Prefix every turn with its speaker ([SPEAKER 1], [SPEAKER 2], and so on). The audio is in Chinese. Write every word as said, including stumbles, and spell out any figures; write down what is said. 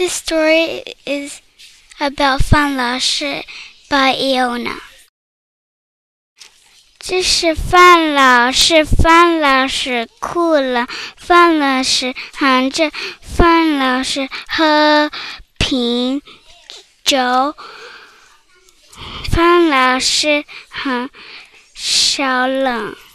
[SPEAKER 1] This story is about 范老师 by Iona. 这是范老师，范老师哭了，范老师喊着，范老师喝瓶酒，范老师很小冷。